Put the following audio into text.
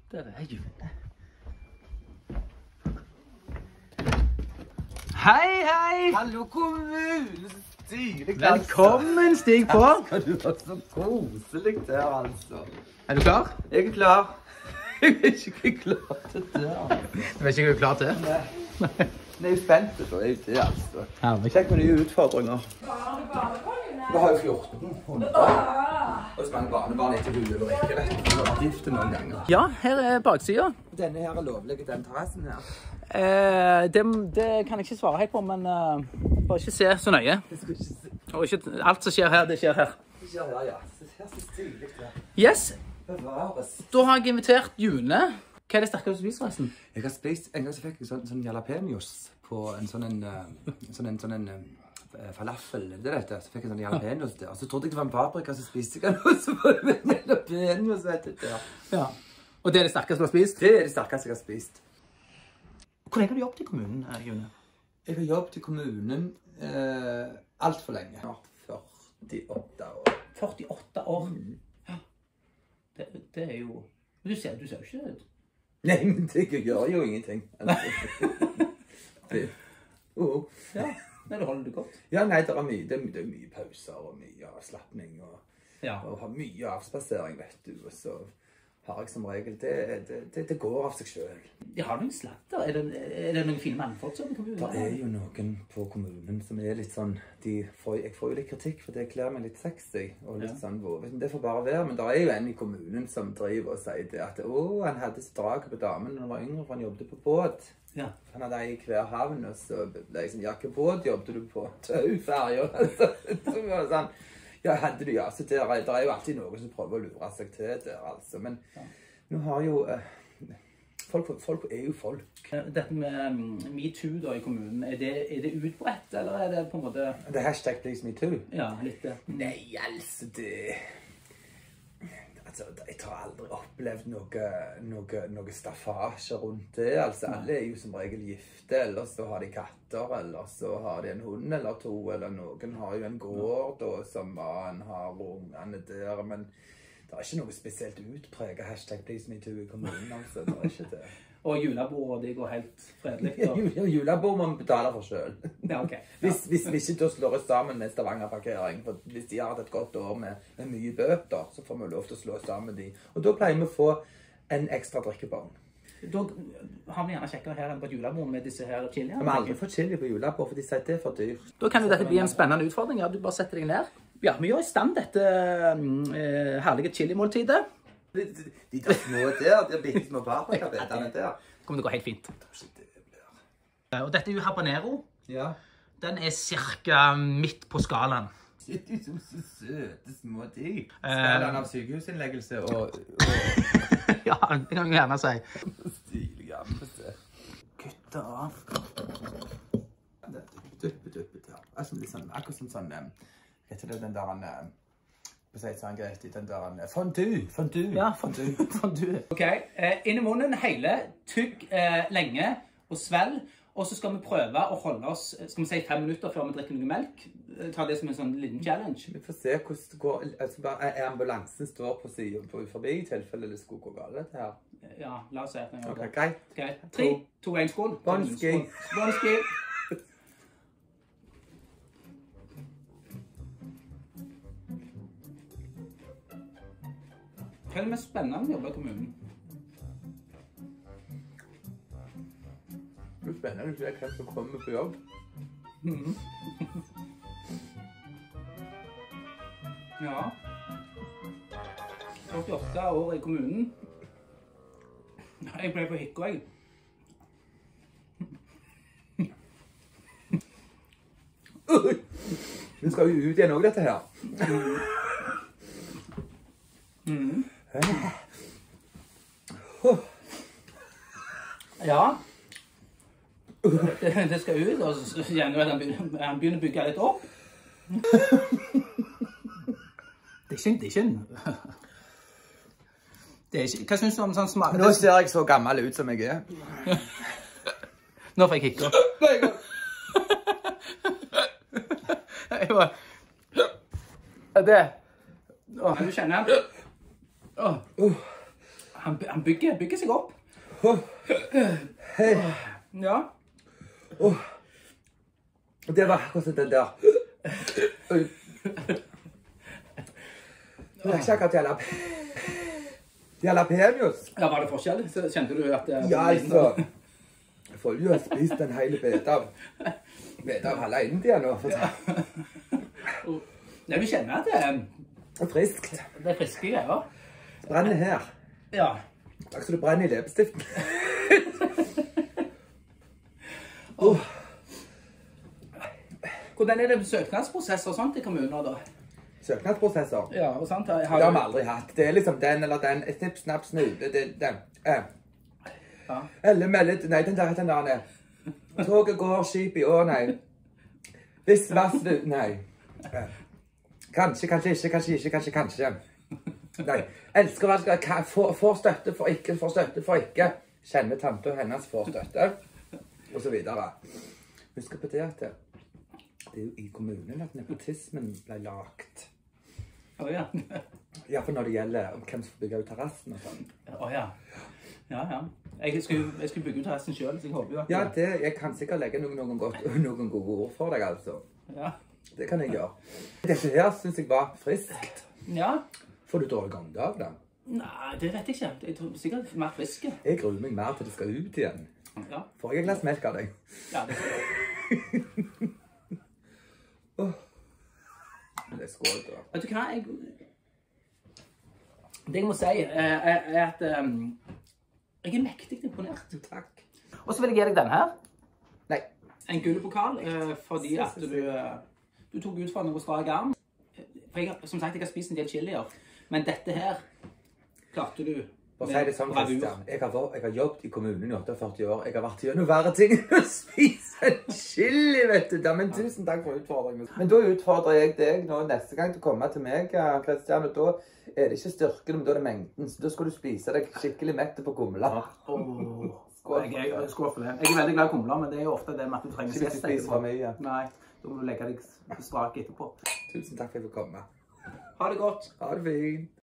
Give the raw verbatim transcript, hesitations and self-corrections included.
Der er June. Hei, hei! Hallo kommune, stilig. Velkommen, stig på. Skal du ha så koselig der, altså. Er du klar? Jeg er klar. Jeg er ikke klar til det. Du er ikke klar til? Nei. Jeg er jo spent, så er jo det, altså. Herlig. Kjekk med nye utfordringer. Vi har jo fjorten hundre. Og så mange barnebarn etter hule og ikke, vet du. Vi har vært gifte noen ganger. Ja, her er baksida. Denne her er lovlig, den terrassen her. Eh, det, det kan jeg ikke svare helt på, men uh, bare ikke se så nøye. Jeg skal ikke se. Og ikke alt som skjer her, det skjer her. Det skjer her, ja. Her er så stilig det. Yes. Bevares. Da har jeg invitert June. Hva er det sterkeste du spiser, forresten? Jeg har spist, en gang så fikk jeg sånn, sånn jalapenos på en sånn en, uh, sånn en, sånn en uh, falafel, det vet jeg. Så fikk jeg sånn jalapenos der. Og så trodde jeg det var en paprika, så spiste jeg den, og så var det en jalapenos, vet du. Ja. Ja. Og det er det sterkeste du har spist? Det er det sterkeste jeg har spist. Hvor lenge har du jobbet i kommunen, June? Jeg har jobbet i kommunen uh, alt for lenge. Ja, førtiåtte år. førtiåtte år? Mm. Ja. Det, det er jo... Men du ser, du ser jo ikke ut. Nei, men det gjør jo ingenting. det, oh. Ja, men det holder du godt. Ja, nei, det er mye, det er, det er mye pauser og mye avslappning og, ja. og har mye avspasering, vet du. Og så har jeg som regel, det, det, det, det går av seg selv. Ja, har du noen slatter? Er det, er det noen fine mannfolk som er i kommunen? Det er jo noen på kommunen som er litt sånn, de får, jeg får jo litt kritikk for det kler meg litt sexy og litt ja. Sånn vovet. Det får bare være, men det er jo en i kommunen som driver og sier det at å, han hadde så draget på damen når han var yngre, for han jobbet på båt. Ja. Han hadde ei i hver havn, og så ble jeg sånn, ja, hva båt jobbet du på? Tauferger. Så var det sånn, ja, hadde du, ja, så der, der er jo alltid noen som prøver å lure seg til der, altså. Men ja. Nå har jo, eh, folk, folk er jo folk. Dette med um, MeToo da i kommunen, er det, er det utbredt, eller er det på en måte... Det er hashtag please MeToo? Ja, litt det. Nei, altså, det... Altså, jeg har aldri opplevd noe, noe, noe staffasje rundt det. Altså, alle er jo som regel gifte, eller så har de katter, eller så har de en hund eller to, eller noen har jo en gård, da, som man har ungene der, men det er ikke noe spesielt utpreget hashtag please MeToo i kommunen, altså, det er ikke det. Og julebordet, det går helt fredelig? Ja, julebord må man betale for selv. Ja, ok. Ja. Hvis, hvis vi ikke da slår oss sammen med Stavanger-parkering, for hvis de har hatt et godt år med, med mye bøter, så får vi lov til å slå oss sammen med de. Og da pleier vi å få en ekstra drikkebong. Da har vi gjerne sjekket her enn på et julebord med disse her chiliene. Vi har aldri fått chili på julebord, for de sier at det er for dyrt. Da kan jo dette bli en spennende utfordring. Ja, du bare setter deg ned. Ja, vi gjør i stand dette uh, herlige chili-måltidet. De, de, de der små der, de bitte små paprikabetene der. Det kommer til å gå helt fint. Og dette er jo habanero. Ja. Den er cirka midt på skalaen. Det er jo så søte små ting. Skalaen av sykehusinnleggelse og... og... ja, det kan vi gjerne si. Stilig, ja, vi får se. Gutta. Duppe, duppe, ja. Altså litt sånn, akkurat som sånn, hva heter det, den der han... På å si sånn greit, den der fondue, fondue. Ja, fondue, fondue. Ok, eh, inn i munnen hele, tygg eh, lenge og svelg. Og så skal vi prøve å holde oss, skal vi si fem minutter før vi drikker noe melk. Ta det som en sånn liten challenge. Vi får se hvordan det går, altså bare, er ambulansen står på siden på forbi i tilfelle det skulle gå galt dette her? Ja, la oss se. Ok, greit. Greit. Tre, to, en, skål. Bonski. Bonski. Hva er det mest spennende med å jobbe i kommunen? Det er spennende å se hvem som kommer på jobb. Mm. Ja. førtiåtte år i kommunen. Jeg ble på hikko, jeg. Du skal jo ut igjen også, dette her. Mm. Ja. Det, det skal ut, og så gjerne at han begynner, han begynner å bygge litt opp. Det er ikke, det er ikke en... Det er ikke, hva synes du om sånn smak? Nå ser jeg så gammel ut som jeg er. Nå får jeg hikko. Jeg bare... Det... Åh, du kjenner den? Åh. Han, han bygger, bygger seg opp. Oh. Hei. Ja. Oh. Det var akkurat sånn den der. Det er ikke akkurat jalap... Jalapenos. Ja, var det forskjell? Så kjente du at... Det, ja, altså. Jeg får jo ha spist en hel bete av... Bete av halve India nå. Ja. Ja, du kjenner at det er... Det er friskt. Det er friske greier. Det brenner her. Ja. Takk så du brenner i leppestiften. oh. Hvordan er det søknadsprosesser og sånt i kommuner da? Søknadsprosesser? Ja, og sant? Har... Det har vi aldri hatt. Det er liksom den eller den, snipp, snapp, snu. Det, det, det. Eh. Ja. Eller meldet, nei, den der, den der, toget går, skip i år, nei. Hvis, vass, nei. Eh. Kanskje, kanskje ikke, kanskje ikke, kanskje, kanskje. Nei. Elsker hva skal, får, får støtte, får ikke, får støtte, får ikke. Kjenner tante og hennes får støtte. Og så videre. Husk på det at det, det er jo i kommunen at nepotismen ble lagt. Å oh, ja. Ja, for når det gjelder om hvem som får bygge ut terrassen og sånn. Å oh, ja. Ja, ja. Jeg skulle, jeg skulle bygge ut terrassen selv, så jeg håper jo at... Ja, det, jeg kan sikkert legge noen, noen, godt, noen gode ord for deg, altså. Ja. Det kan jeg gjøre. Dette her synes jeg var friskt. Ja. Får du dårlig ånde av det? Nei, det vet jeg ikke. Jeg tror sikkert mer friske. Jeg gruer meg mer til det skal ut igjen. Ja. Får jeg et glass melk av deg? Ja, det får jeg. oh. Det er skål da. Vet du hva, jeg... Det jeg må si er, er at um, jeg er mektig imponert. Takk. Og så vil jeg gi deg denne her. Nei. En gullpokal, uh, fordi at du, uh, du tok ut fra noe strak arm. For jeg, som sagt, jeg har spist en del chilier, men dette her klarte du. For å si det sånn, Christian, jeg har, jeg har jobbet i kommunen i åttiåtte år. Jeg har vært gjennom verre ting enn å spise en chili, vet du. Da, men tusen takk for utfordringen. Men da utfordrer jeg deg nå neste gang til å komme til meg, Christian, og da er det ikke styrken, men da er det mengden. Så da skal du spise deg skikkelig mette på kumla. Oh. Skål for det. Skål for det. Jeg er veldig glad i kumler, men det er jo ofte det med at du trenger ikke spise for mye. Nei, da må du legge deg strak etterpå. Tusen takk for at du kom med. Ha det godt. Ha det fint.